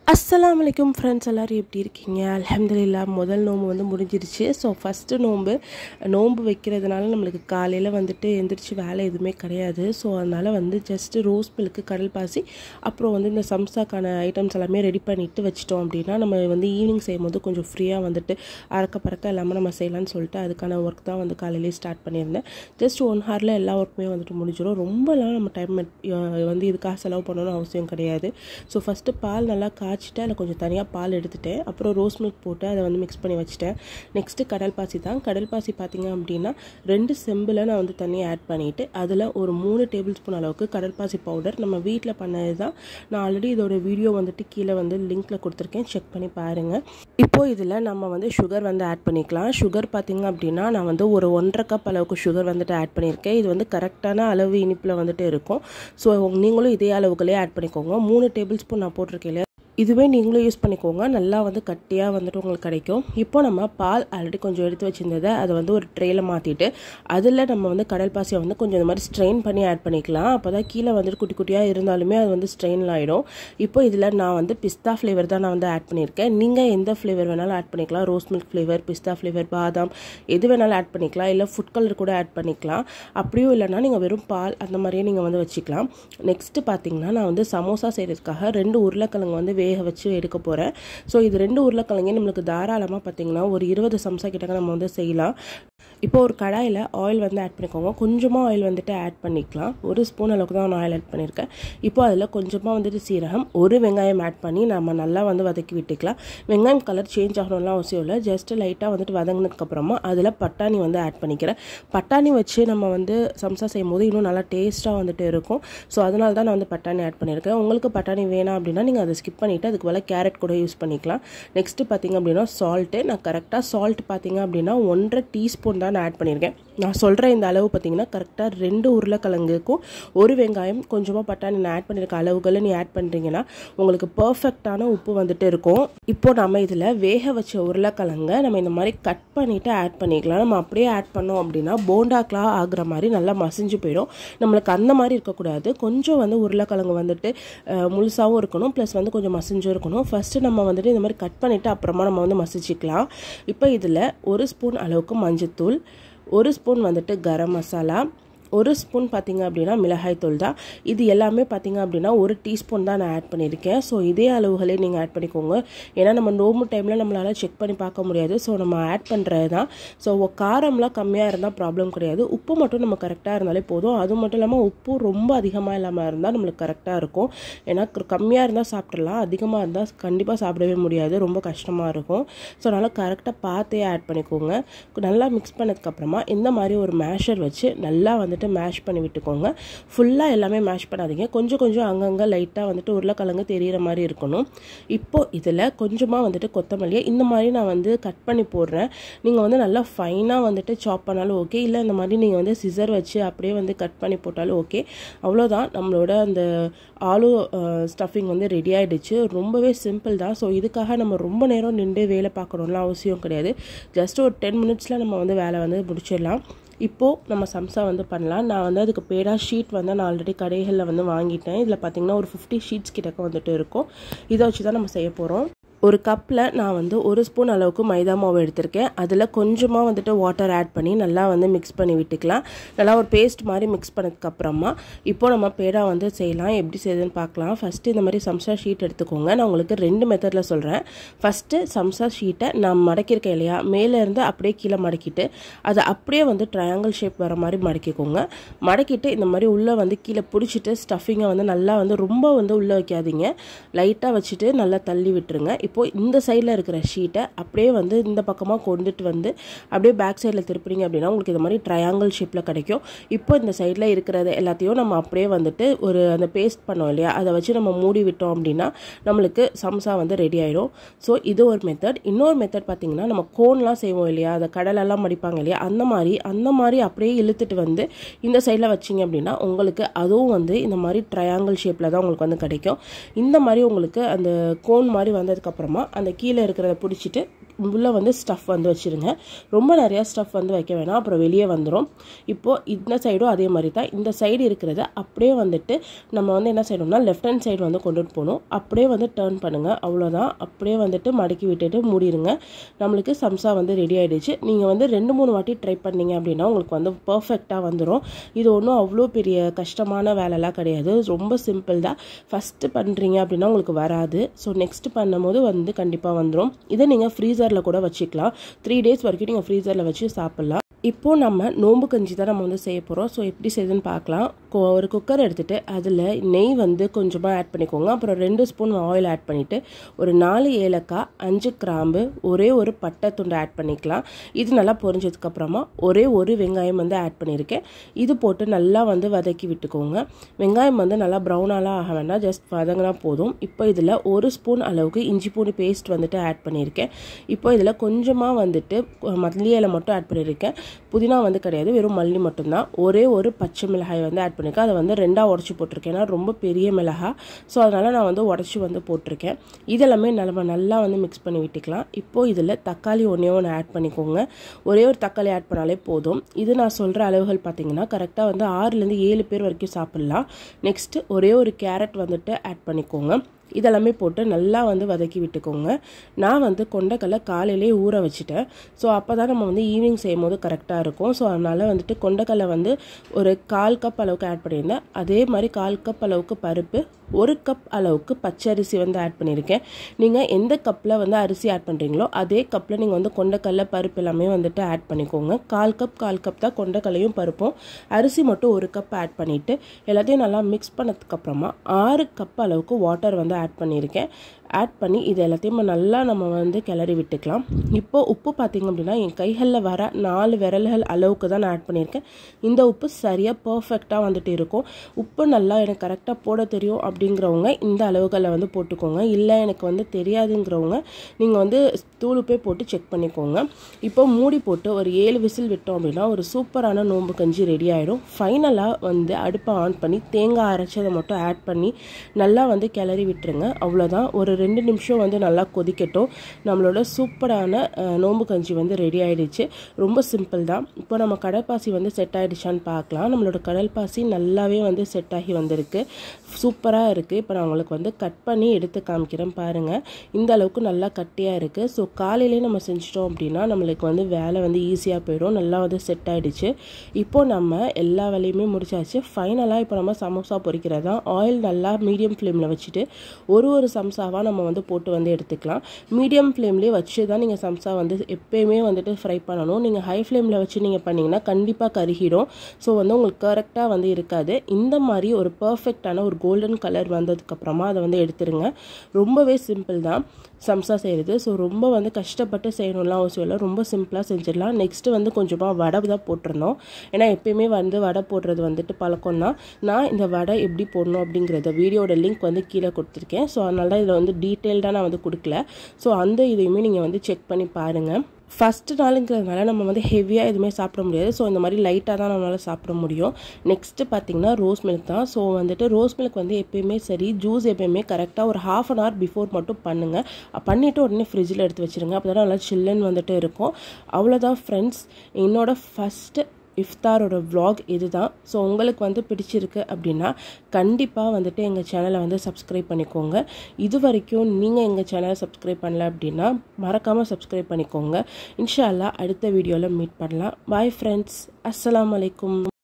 அஸ்ஸலாமு அலைக்கும் ஃப்ரெண்ட்ஸ், எல்லோரும் எப்படி இருக்கீங்க? அல்ஹம்துலில்லாஹ், முதல் நோன்பு வந்து முடிஞ்சிருச்சு. ஸோ ஃபஸ்ட்டு நோன்பு வைக்கிறதுனால நம்மளுக்கு காலையில் வந்துட்டு எந்திரிச்சு வேலை எதுவுமே கிடையாது. ஸோ அதனால் வந்து ஜஸ்ட்டு ரோஸ் மில்க்கு, கடல் பாசி, அப்புறம் வந்து இந்த சம்சாக்கான ஐட்டம்ஸ் எல்லாமே ரெடி பண்ணிவிட்டு வச்சிட்டோம் அப்படின்னா நம்ம வந்து ஈவினிங் செய்யும்போது கொஞ்சம் ஃப்ரீயாக வந்துட்டு அறக்க பறக்க எல்லாமே நம்ம செய்யலான்னு சொல்லிட்டு அதுக்கான ஒர்க் தான் வந்து காலையிலேயே ஸ்டார்ட் பண்ணியிருந்தேன். ஜஸ்ட் 1 ஹவரில் எல்லா ஒர்க்குமே வந்துட்டு முடிஞ்சிடும். ரொம்பலாம் நம்ம டைம் வந்து இதுக்காக செலவு பண்ணணும்னு அவசியம் கிடையாது. ஸோ ஃபஸ்ட்டு பால் நல்லா காய்ச்சிட்டு அதில் கொஞ்சம் தனியாக பால் எடுத்துட்டேன். அப்புறம் ரோஸ் மில்க் போட்டு அதை வந்து மிக்ஸ் பண்ணி வச்சுட்டேன். நெக்ஸ்ட்டு கடல் பாசி தான். கடல் பாசி பார்த்திங்க அப்படின்னா 2 செம்பில் நான் வந்து தண்ணியை ஆட் பண்ணிவிட்டு அதில் ஒரு 3 டேபிள் ஸ்பூன் அளவுக்கு கடல் பாசி பவுடர் நம்ம வீட்டில் பண்ணது தான். நான் ஆல்ரெடி இதோட வீடியோ வந்துட்டு கீழே வந்து லிங்க்கில் கொடுத்துருக்கேன், செக் பண்ணி பாருங்கள். இப்போது இதில் நம்ம வந்து சுகர் வந்து ஆட் பண்ணிக்கலாம். சுகர் பார்த்திங்க அப்படின்னா நான் வந்து ஒரு 1.5 கப் அளவுக்கு சுகர் வந்துட்டு ஆட் பண்ணியிருக்கேன். இது வந்து கரெக்டான அளவு இனிப்பில் வந்துட்டு இருக்கும். ஸோ நீங்களும் இதே அளவுகளே ஆட் பண்ணிக்கோங்க. 3 டேபிள் ஸ்பூன் நான் போட்டிருக்கேன் இல்லையா, இதுவே நீங்களும் யூஸ் பண்ணிக்கோங்க. நல்லா வந்து கட்டியாக வந்துட்டு உங்களுக்கு கிடைக்கும். இப்போ நம்ம பால் ஆல்ரெடி கொஞ்சம் எடுத்து வச்சுருந்ததை அதை வந்து ஒரு ட்ரேயில் மாற்றிட்டு அதில் நம்ம வந்து கடல் பாசியை வந்து கொஞ்சம் இந்த மாதிரி ஸ்ட்ரெயின் பண்ணி ஆட் பண்ணிக்கலாம். அப்போ தான் கீழே வந்துட்டு குட்டி குட்டியாக இருந்தாலுமே அது வந்து ஸ்ட்ரெயின் ஆகிடும். இப்போ இதில் நான் வந்து பிஸ்தா ஃப்ளேவர் தான் நான் வந்து ஆட் பண்ணியிருக்கேன். நீங்கள் எந்த ஃப்ளேவர் வேணாலும் ஆட் பண்ணிக்கலாம். ரோஸ் மில்க் ஃப்ளேவர், பிஸ்தா ஃப்ளேவர், பாதாம் எது வேணாலும் ஆட் பண்ணிக்கலாம். இல்லை ஃபுட் கலர் கூட ஆட் பண்ணிக்கலாம். அப்படியும் இல்லைனா நீங்கள் வெறும் பால் அந்த மாதிரியே நீங்கள் வந்து வச்சுக்கலாம். நெக்ஸ்ட்டு பார்த்தீங்கன்னா நான் வந்து சமோசா செய்கிறதுக்காக 2 உருளைக்கிழங்கு வந்து வேக வச்சு எடுக்க போகிறேன். ஸோ இது 2 உருளைக்கிழங்கு நம்மளுக்கு தாராளமாக பார்த்தீங்கன்னா ஒரு 20 சம்சா கிட்டக்க நம்ம வந்து செய்யலாம். இப்போ ஒரு கடாயில் ஆயில் வந்து ஆட் பண்ணிக்கோங்க. கொஞ்சமாக ஆயில் வந்துட்டு ஆட் பண்ணிக்கலாம். 1 ஸ்பூன் அளவுக்கு தான் நான் ஆயில் ஆட் பண்ணியிருக்கேன். இப்போ அதில் கொஞ்சமாக வந்துட்டு சீரகம், ஒரு வெங்காயம் ஆட் பண்ணி நம்ம நல்லா வந்து வதக்கி விட்டுக்கலாம். வெங்காயம் கலர் சேஞ்ச் ஆகணும்லாம் அவசியம் இல்லை. ஜஸ்ட் லைட்டாக வந்துட்டு வதங்கினதுக்கப்புறமா அதில் பட்டாணி வந்து ஆட் பண்ணிக்கிறேன். பட்டாணி வச்சு நம்ம வந்து சம்சா செய்யும் போது இன்னும் நல்லா டேஸ்ட்டாக வந்துட்டு இருக்கும். ஸோ அதனால தான் நான் வந்து பட்டாணி ஆட் பண்ணியிருக்கேன். உங்களுக்கு பட்டாணி வேணாம் அப்படின்னா நீங்கள் அதை ஸ்கிப் பண்ணிவிட்டு அதுக்கு போல் கேரட் கூட யூஸ் பண்ணிக்கலாம். நெக்ஸ்ட்டு பார்த்திங்க அப்படின்னா சால்ட்டு. நான் கரெக்டாக சால்ட் பார்த்திங்க அப்படின்னா 1.5 டீஸ்பூன் தான் நான் ஆட் பண்ணியிருக்கேன். நான் சொல்கிற இந்த அளவு பார்த்திங்கன்னா கரெக்டாக 2 உருளைக்கிழங்குக்கும் 1 வெங்காயம் கொஞ்சமாக பட்டாணி நான் ஆட் பண்ணியிருக்க அளவுகளை நீ ஆட் பண்ணுறீங்கன்னா உங்களுக்கு பர்ஃபெக்டான உப்பு வந்துட்டு இருக்கும். இப்போ நம்ம இதில் வேக வச்ச உருளைக்கிழங்கை நம்ம இந்த மாதிரி கட் பண்ணிவிட்டு ஆட் பண்ணிக்கலாம். நம்ம அப்படியே ஆட் பண்ணோம் அப்படின்னா போண்டாக்கெலாம் ஆகுற மாதிரி நல்லா மசிஞ்சு போயிடும். நம்மளுக்கு அந்த மாதிரி இருக்கக்கூடாது. கொஞ்சம் வந்து உருளைக்கிழங்கு வந்துட்டு முழுசாகவும் இருக்கணும், ப்ளஸ் வந்து கொஞ்சம் மசிஞ்சும் இருக்கணும். ஃபஸ்ட்டு நம்ம வந்துட்டு இந்த மாதிரி கட் பண்ணிவிட்டு அப்புறமா நம்ம வந்து மசிச்சிக்கலாம். இப்போ இதில் 1 ஸ்பூன் அளவுக்கு மஞ்சத்தூள், 1 ஸ்பூன் வந்துட்டு கரம் மசாலா, 1 ஸ்பூன் பார்த்திங்க அப்படின்னா மிளகாய் தூள் தான். இது எல்லாமே பார்த்திங்க அப்படின்னா 1 டீஸ்பூன் தான் நான் ஆட் பண்ணியிருக்கேன். ஸோ இதே அளவுகளே நீங்கள் ஆட் பண்ணிக்கோங்க. ஏன்னா நம்ம நோம்பு டைமில் நம்மளால் செக் பண்ணி பார்க்க முடியாது. ஸோ நம்ம ஆட் பண்ணுறது தான். ஸோ காரம்லாம் கம்மியாக இருந்தால் ப்ராப்ளம் கிடையாது. உப்பு மட்டும் நம்ம கரெக்டாக இருந்தாலே போதும். அது மட்டும் இல்லாமல் உப்பு ரொம்ப அதிகமாக இல்லாமல் இருந்தால் நம்மளுக்கு கரெக்டாக இருக்கும். ஏன்னா கம்மியாக இருந்தால் சாப்பிட்றலாம், அதிகமாக இருந்தால் கண்டிப்பாக சாப்பிடவே முடியாது, ரொம்ப கஷ்டமாக இருக்கும். ஸோ அதனால் கரெக்டாக பார்த்தே ஆட் பண்ணிக்கோங்க. நல்லா மிக்ஸ் பண்ணதுக்கப்புறமா இந்த மாதிரி ஒரு மேஷர் வச்சு நல்லா வந்து மேஷ் பண்ணி விட்டுக்கோங்க. ஃபுல்லாக எல்லாமே மேஷ் பண்ணாதீங்க. கொஞ்சம் கொஞ்சம் அங்கங்கே லைட்டாக வந்துட்டு உருளைக்கிழங்கு தெரிகிற மாதிரி இருக்கணும். இப்போ இதில் கொஞ்சமாக வந்துட்டு கொத்தமல்லியை இந்த மாதிரி நான் வந்து கட் பண்ணி போடுறேன். நீங்கள் வந்து நல்லா ஃபைனாக வந்துட்டு சாப் பண்ணாலும் ஓகே, இல்லை இந்த மாதிரி நீங்கள் வந்து சிசர் வச்சு அப்படியே வந்து கட் பண்ணி போட்டாலும் ஓகே. அவ்வளோதான், நம்மளோட அந்த ஆலு ஸ்டஃபிங் வந்து ரெடி ஆகிடுச்சு. ரொம்பவே சிம்பிள் தான். ஸோ இதுக்காக நம்ம ரொம்ப நேரம் நின்று வேலை பார்க்கணும்லாம் அவசியம் கிடையாது. ஜஸ்ட் ஒரு 10 மினிட்ஸில் நம்ம வந்து வேலை வந்து முடிச்சிடலாம். இப்போது நம்ம சம்சா வந்து பண்ணலாம். நான் வந்து அதுக்கு பேடா ஷீட் வந்து நான் ஆல்ரெடி கடைகளில் வந்து வாங்கிட்டேன். இதில் பார்த்திங்கன்னா ஒரு 50 ஷீட்ஸ் கிட்டக்க வந்துட்டு இருக்கும். இதை வச்சு தான் நம்ம செய்ய போகிறோம். ஒரு கப்பில் நான் வந்து 1 ஸ்பூன் அளவுக்கு மைதா மாவு எடுத்திருக்கேன். அதில் கொஞ்சமாக வந்துட்டு வாட்டர் ஆட் பண்ணி நல்லா வந்து மிக்ஸ் பண்ணி விட்டுக்கலாம். நல்லா ஒரு பேஸ்ட் மாதிரி மிக்ஸ் பண்ணதுக்கப்புறமா இப்போ நம்ம பேடா வந்து செய்யலாம். எப்படி செய்யுதுன்னு பார்க்கலாம். ஃபஸ்ட்டு இந்த மாதிரி சம்சா ஷீட் எடுத்துக்கோங்க. நான் உங்களுக்கு 2 மெத்தடில் சொல்கிறேன். ஃபஸ்ட்டு சம்சா ஷீட்டை நான் மடக்கியிருக்கேன் இல்லையா, மேலேருந்து அப்படியே கீழே மடக்கிட்டு அதை அப்படியே வந்து ட்ரையாங்கிள் ஷேப் வர மாதிரி மடக்கிக்கோங்க. மடக்கிட்டு இந்த மாதிரி உள்ளே வந்து கீழே பிடிச்சிட்டு ஸ்டஃபிங்கை வந்து நல்லா வந்து ரொம்ப வந்து உள்ளே வைக்காதீங்க, லைட்டாக வச்சுட்டு நல்லா தள்ளி விட்டுருங்க. இப்போது இந்த சைடில் இருக்கிற ஷீட்டை அப்படியே வந்து இந்த பக்கமாக கொண்டுட்டு வந்து அப்படியே பேக் சைடில் திருப்பிங்க அப்படின்னா உங்களுக்கு இந்த மாதிரி ட்ரையாங்கிள் ஷேப்பில் கிடைக்கும். இப்போ இந்த சைடில் இருக்கிறது எல்லாத்தையும் நம்ம அப்படியே வந்துட்டு ஒரு அந்த பேஸ்ட் பண்ணோம் இல்லையா, அதை வச்சு நம்ம மூடி விட்டோம் அப்படின்னா நம்மளுக்கு சம்சா வந்து ரெடி ஆகிடும். ஸோ இது ஒரு மெத்தட். இன்னொரு மெத்தட் பார்த்திங்கன்னா நம்ம கோன்லாம் செய்வோம் இல்லையா, அதை கடலெல்லாம் மடிப்பாங்க இல்லையா, அந்த மாதிரி அப்படியே இழுத்துட்டு வந்து இந்த சைடில் வச்சிங்க அப்படின்னா உங்களுக்கு அதுவும் வந்து இந்த மாதிரி ட்ரையாங்கிள் ஷேப்பில் தான் உங்களுக்கு வந்து கிடைக்கும். இந்த மாதிரி உங்களுக்கு அந்த கோன் மாதிரி வந்ததுக்கப்புறம் அப்புறமா அந்த கீழே இருக்கிறத பிடிச்சிட்டு உள்ளே வந்து ஸ்டஃப் வந்து வச்சுருங்க. ரொம்ப நிறையா ஸ்டஃப் வந்து வைக்க வேணாம், அப்புறம் வெளியே வந்துடும். இப்போது இந்த சைடும் அதே மாதிரி தான். இந்த சைடு இருக்கிறத அப்படியே வந்துட்டு நம்ம வந்து என்ன செய்யணும்னா லெஃப்ட் ஹேண்ட் சைடு வந்து கொண்டுட்டு போகணும். அப்படியே வந்து டர்ன் பண்ணுங்கள், அவ்வளோதான். அப்படியே வந்துட்டு மடக்கி விட்டுட்டு மூடிடுங்க. நம்மளுக்கு சம்சா வந்து ரெடி ஆகிடுச்சு. நீங்கள் வந்து 2-3 வாட்டி ட்ரை பண்ணீங்க அப்படின்னா உங்களுக்கு வந்து பர்ஃபெக்டாக வந்துடும். இது ஒன்றும் அவ்வளோ பெரிய கஷ்டமான வேலைலாம் கிடையாது, ரொம்ப சிம்பிள் தான். ஃபஸ்ட்டு பண்ணுறீங்க அப்படின்னா உங்களுக்கு வராது. ஸோ நெக்ஸ்ட் பண்ணும்போது வந்து கண்டிப்பாக வந்துடும். இதை நீங்கள் ஃப்ரீசரில் கூட வச்சுக்கலாம். 3 days வரைக்கும் நீங்கள் ஃப்ரீசரில் வச்சு சாப்பிட்லாம். இப்போது நம்ம நோம்பு கஞ்சி தான் நம்ம வந்து செய்ய போகிறோம். ஸோ எப்படி செய்யுதுன்னு பார்க்கலாம். ஒரு குக்கர் எடுத்துகிட்டு அதில் நெய் வந்து கொஞ்சமாக ஆட் பண்ணிக்கோங்க. அப்புறம் 2 ஸ்பூன் ஆயில் ஆட் பண்ணிவிட்டு ஒரு 4 ஏலக்காய், 5 கிராம்பு, ஒரே ஒரு பட்டை துண்டு ஆட் பண்ணிக்கலாம். இது நல்லா பொரிஞ்சதுக்கப்புறமா ஒரே ஒரு வெங்காயம் வந்து ஆட் பண்ணியிருக்கேன். இது போட்டு நல்லா வந்து வதக்கி விட்டுக்கோங்க. வெங்காயம் வந்து நல்லா ப்ரௌனாலாம் ஆக வேண்டாம், ஜஸ்ட் வதங்கினா போதும். இப்போ இதில் 1 ஸ்பூன் அளவுக்கு இஞ்சி பூண்டு பேஸ்ட் வந்துட்டு ஆட் பண்ணியிருக்கேன். இப்போ இதில் கொஞ்சமாக வந்துட்டு மல்லி இலை மட்டும் ஆட் பண்ணியிருக்கேன். புதினா வந்து கிடையாது, வெறும் மல்லி மட்டும்தான். ஒரே ஒரு பச்சை மிளகாய் வந்து ஆட் பண்ணியிருக்கேன். அதை வந்து 2ஆக உடச்சி போட்டிருக்கேன், ஏன்னா ரொம்ப பெரிய மிளகாய். ஸோ அதனால் நான் வந்து உடச்சி வந்து போட்டிருக்கேன். இதெல்லாமே நம்ம நல்லா வந்து மிக்ஸ் பண்ணி விட்டுக்கலாம். இப்போது இதில் தக்காளி ஒன்று ஆட் பண்ணிக்கோங்க. ஒரே ஒரு தக்காளி ஆட் பண்ணாலே போதும். இது நான் சொல்கிற அளவுகள் பார்த்தீங்கன்னா கரெக்டாக வந்து 6லேருந்து 7 பேர் வரைக்கும் சாப்பிட்லாம். நெக்ஸ்ட்டு ஒரே ஒரு கேரட் வந்துட்டு ஆட் பண்ணிக்கோங்க. இதெல்லாமே போட்டு நல்லா வந்து வதக்கி விட்டுக்கோங்க. நான் வந்து கொண்டைக்கடலை காலையிலே ஊற வச்சுட்டேன். ஸோ அப்போ தான் நம்ம வந்து ஈவினிங் செய்யும் போது கரெக்டாக இருக்கும். ஸோ அதனால் வந்துட்டு கொண்டைக்கடலை வந்து ஒரு 1/4 கப் அளவுக்கு ஆட் பண்ணியிருந்தேன். அதே மாதிரி 1/4 கப் அளவுக்கு பருப்பு, 1 கப் அளவுக்கு பச்சரிசி வந்து ஆட் பண்ணியிருக்கேன். நீங்கள் எந்த கப்பில் வந்து அரிசி ஆட் பண்ணுறீங்களோ அதே கப்பில் நீங்கள் வந்து கொண்டைக்கடலை பருப்பு எல்லாமே வந்துட்டு ஆட் பண்ணிக்கோங்க. 1/4 கப் தான் கொண்டைக்கடலையும் பருப்பும். அரிசி மட்டும் 1 கப் ஆட் பண்ணிவிட்டு எல்லாத்தையும் நல்லா மிக்ஸ் பண்ணதுக்கப்புறமா 6 கப் அளவுக்கு வாட்டர் வந்து ஆட் பண்ணியிருக்கேன். ஆட் பண்ணி இது எல்லாத்தையும் நல்லா நம்ம வந்து கிளறி விட்டுக்கலாம். இப்போது உப்பு பார்த்திங்க அப்படின்னா என் கைகளில் வர 4 விரல்கள் அளவுக்கு தான் நான் ஆட் பண்ணியிருக்கேன். இந்த உப்பு சரியாக பர்ஃபெக்டாக வந்துட்டு இருக்கும். உப்பு நல்லா எனக்கு கரெக்டாக போட தெரியும் அப்படிங்கிறவங்க இந்த அளவுகளில் வந்து போட்டுக்கோங்க. இல்லை எனக்கு வந்து தெரியாதுங்கிறவங்க நீங்கள் வந்து தூள் உப்பே போட்டு செக் பண்ணிக்கோங்க. இப்போ மூடி போட்டு ஒரு 7 விசில் விட்டோம் அப்படின்னா ஒரு சூப்பரான நோம்பு கஞ்சி ரெடி ஆகிடும். ஃபைனலாக வந்து அடுப்பை ஆன் பண்ணி தேங்காய் அரைச்சதை மட்டும் ஆட் பண்ணி நல்லா வந்து கிளறி விட்டுருங்க. அவ்வளோதான். ஒரு 2 நிமிஷம் வந்து நல்லா கொதிக்கட்டும். நம்மளோட சூப்பரான நோம்பு கஞ்சி வந்து ரெடி ஆகிடுச்சு. ரொம்ப சிம்பிள் தான். இப்போ நம்ம கடல்பாசி வந்து செட் ஆகிடுச்சான்னு பார்க்கலாம். நம்மளோட கடல்பாசி நல்லாவே வந்து செட் ஆகி வந்திருக்கு, சூப்பராக இருக்குது. இப்போ நான் உங்களுக்கு வந்து கட் பண்ணி எடுத்து காமிக்கிறேன் பாருங்கள். இந்த அளவுக்கு நல்லா கட்டியாக இருக்குது. ஸோ காலையிலே நம்ம செஞ்சிட்டோம் அப்படின்னா நம்மளுக்கு வந்து வேலை வந்து ஈஸியாக போயிடும். நல்லா வந்து செட் ஆகிடுச்சு. இப்போ நம்ம எல்லா வேலையுமே முடிச்சாச்சு. ஃபைனலாக இப்போ நம்ம சமோசா பொரிக்கிறதா. ஆயில் நல்லா மீடியம் ஃப்ளேமில் வச்சுட்டு ஒரு சம்சாவாக நம்ம வந்து போட்டு வந்து எடுத்துக்கலாம். மீடியம் ஃப்ளேம்லேயே வச்சு தான் நீங்கள் சம்சா வந்து எப்பயுமே வந்துட்டு ஃப்ரை பண்ணணும். நீங்கள் ஹை ஃப்ளேமில் வச்சு நீங்கள் பண்ணிங்கன்னா கண்டிப்பாக கருகிடும். ஸோ வந்து உங்களுக்கு கரெக்டாக வந்து இருக்காது. இந்த மாதிரி ஒரு பர்ஃபெக்டான ஒரு கோல்டன் கலர் வந்ததுக்கப்புறமா அதை வந்து எடுத்துருங்க. ரொம்பவே சிம்பிள் தான் சம்சா செய்கிறது. ஸோ ரொம்ப வந்து கஷ்டப்பட்டு செய்யணும்லாம் அவசியம் இல்லை, ரொம்ப சிம்பிளாக செஞ்சிடலாம். நெக்ஸ்ட்டு வந்து கொஞ்சமாக வடை தான் போட்டிருந்தோம். ஏன்னா எப்பயுமே வந்து வடை போடுறது வந்துட்டு பழக்கம் தான். நான் இந்த வடை எப்படி போடணும் அப்படிங்கிறத வீடியோட லிங்க் வந்து கீழே கொடுத்துருக்கேன். ஸோ அதனால தான் இதில் வந்து டீட்டெயில்டாக நான் வந்து கொடுக்கல. ஸோ அந்த இதையுமே நீங்கள் வந்து செக் பண்ணி பாருங்கள். ஃபஸ்ட்டு நாளுங்கிறதுனால நம்ம வந்து ஹெவியாக எதுவுமே சாப்பிட முடியாது. ஸோ இந்த மாதிரி லைட்டாக தான் நம்மளால் சாப்பிட முடியும். நெக்ஸ்ட்டு பார்த்திங்கன்னா ரோஸ் மில்க் தான். ஸோ வந்துட்டு ரோஸ் மில்க் வந்து எப்பயுமே சரி, ஜூஸ் எப்பயுமே கரெக்டாக ஒரு 1/2 an hour பிஃபோர் மட்டும் பண்ணுங்கள். பண்ணிவிட்டு உடனே ஃப்ரிட்ஜில் எடுத்து வச்சுருங்க. அப்போ தான் நல்லா சில்லுன்னு வந்துட்டு இருக்கும். அவ்வளோதான் ஃப்ரெண்ட்ஸ், என்னோட ஃபஸ்ட்டு இஃப்தாரோட vlog இதுதான். ஸோ உங்களுக்கு வந்து பிடிச்சிருக்கு அப்படின்னா கண்டிப்பாக வந்துட்டு எங்கள் சேனலை வந்து சப்ஸ்கிரைப் பண்ணிக்கோங்க. இது வரைக்கும் நீங்கள் எங்கள் சேனலை சப்ஸ்கிரைப் பண்ணல அப்படின்னா மறக்காமல் சப்ஸ்கிரைப் பண்ணிக்கோங்க. இன்ஷா அல்லாஹ் அடுத்த வீடியோவில் மீட் பண்ணலாம். பாய் ஃப்ரெண்ட்ஸ், அஸ்ஸலாமு அலைக்கும்.